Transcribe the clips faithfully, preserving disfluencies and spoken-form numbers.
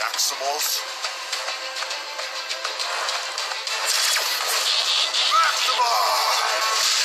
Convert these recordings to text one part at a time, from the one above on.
Maximals. Maximals!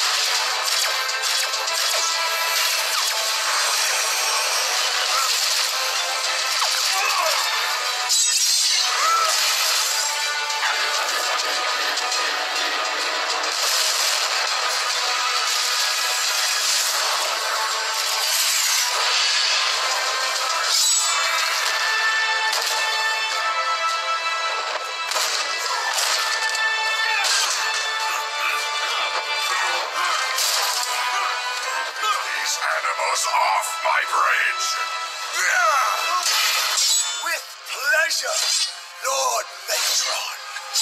Animals off my bridge! With pleasure, Lord Megatron.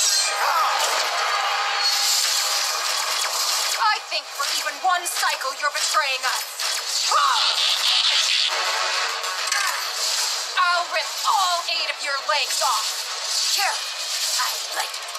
I think for even one cycle you're betraying us. I'll rip all eight of your legs off. Here, I like it.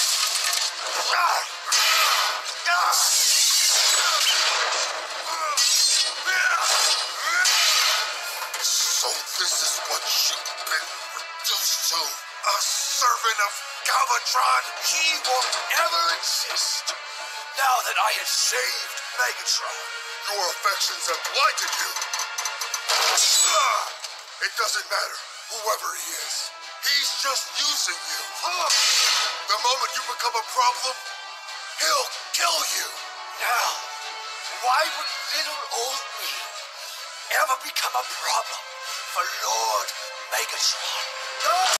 So this is what you've been reduced to? A servant of Cybertron? He won't ever exist now that I have saved Megatron. Your affections have blinded you. It doesn't matter, whoever he is. He's just using you. The moment you become a problem, he'll kill you. Now, why would little old me ever become a problem for Lord Megatron?